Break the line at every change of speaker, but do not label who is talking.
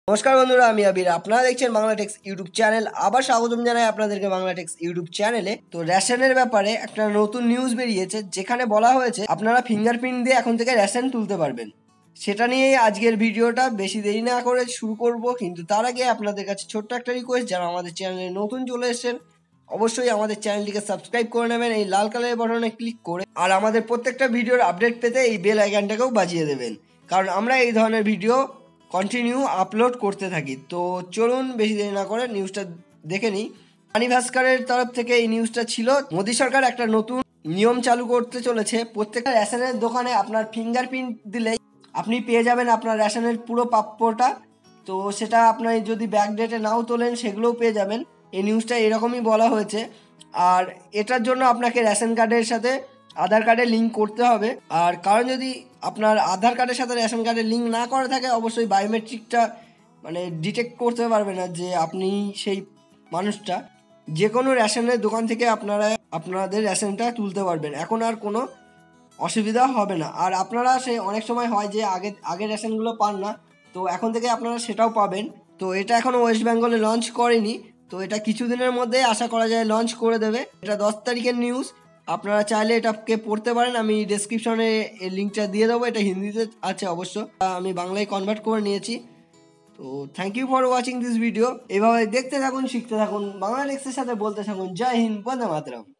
নমস্কার বন্ধুরা, আমি আবির। আপনারা দেখছেন বাংলা টেক্স ইউটিউব চ্যানেল। আবার স্বাগতম জানাই আপনাদেরকে বাংলা টেক্স ইউটিউব চ্যানেলে। তো রেশনের ব্যাপারে একটা নতুন নিউজ বেরিয়েছে, যেখানে বলা হয়েছে আপনারা ফিঙ্গারপ্রিন্ট দিয়ে এখন থেকে রেশন তুলতে পারবেন। সেটা নিয়েই আজকের ভিডিওটা। বেশি দেরি না করে শুরু করব, কিন্তু তার আগে আপনাদের কাছে ছোট্ট একটা রিকোয়েস্ট, যারা আমাদের চ্যানেলে নতুন চলে এসেছেন অবশ্যই আমাদের চ্যানেলটিকে সাবস্ক্রাইব করে নেবেন এই লাল কালারের বাটনে ক্লিক করে, আর আমাদের প্রত্যেকটা ভিডিওর আপডেট পেতে এই বেল আইকনটাকেও বাজিয়ে দেবেন, কারণ আমরা এই ধরনের ভিডিও কন্টিনিউ আপলোড করতে থাকি। তো চলুন বেশি দেরি না করে নিউজটা দেখে নিই। পানি ভাস্করের তরফ থেকে এই নিউজটা ছিল। মোদী সরকার একটা নতুন নিয়ম চালু করতে চলেছে। প্রত্যেকটা রেশনের দোকানে আপনার ফিঙ্গারপ্রিন্ট দিলেই আপনি পেয়ে যাবেন আপনার রেশনের পুরো প্রাপ্যটা। তো সেটা আপনার যদি ব্যাকডেটে নাও তোলেন সেগুলোও পেয়ে যাবেন। এই নিউজটা এরকমই বলা হয়েছে। আর এটার জন্য আপনাকে রেশন কার্ডের সাথে আধার কার্ডে লিঙ্ক করতে হবে। আর কারণ যদি আপনার আধার কার্ডের সাথে রেশন কার্ডের লিঙ্ক না করা থাকে, অবশ্যই বায়োমেট্রিকটা ডিটেক্ট করতে পারবে না যে আপনি সেই মানুষটা। যে কোনো রেশনের দোকান থেকে আপনারা আপনাদের রেশনটা তুলতে পারবেন, এখন আর কোনো অসুবিধা হবে না। আর আপনারা অনেক সময় হয় যে আগে রেশনগুলো পান না, তো এখন থেকে আপনারা সেটাও পাবেন। তো এটা এখনও ওয়েস্ট বেঙ্গলে লঞ্চ করেনি, তো এটা কিছুদিনের মধ্যে আশা করা যায় লঞ্চ করে দেবে। এটা 10 তারিখের নিউজ। আপনারা চাইলে এটাকে পড়তে পারেন, আমি ডেসক্রিপশনে এই লিঙ্কটা দিয়ে দেবো। এটা হিন্দিতে আছে অবশ্য, আমি বাংলায় কনভার্ট করে নিয়েছি। তো thank you for watching this video. এভাবে দেখতে থাকুন, শিখতে থাকুন, বাংলা টেক্সের সাথে বলতে থাকুন। জয় হিন্দ, বন্দে মাতরম।